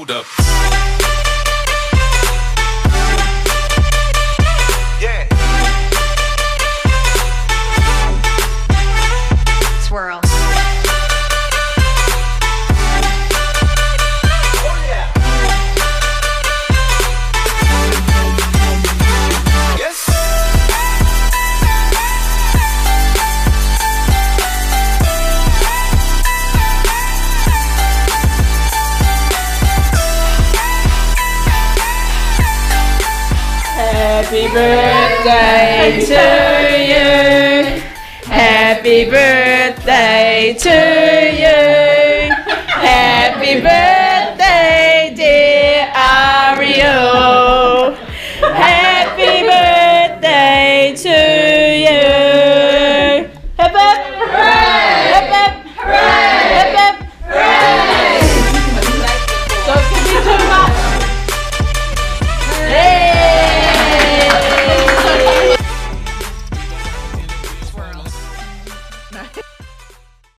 hold up. Yeah. Swirl. Oh yeah. Yes. Happy birthday to you. Happy birthday to you.